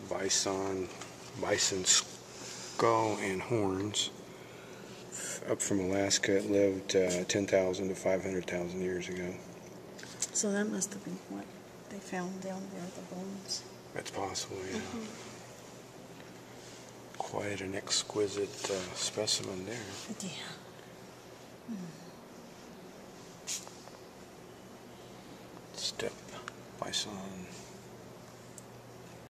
bison skull and horns. Up from Alaska, it lived 10,000 to 500,000 years ago. So that must have been what they found down there, the bones. That's possible, yeah. Quite an exquisite specimen there. Yeah. Steppe bison.